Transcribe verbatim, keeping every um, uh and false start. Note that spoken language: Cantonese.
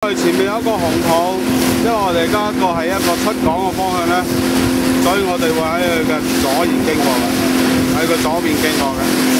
哋前面有一個紅土，因為我哋而家一個係一個出港嘅方向咧，所以我哋會喺佢嘅左邊經過嘅，喺佢左邊經過嘅。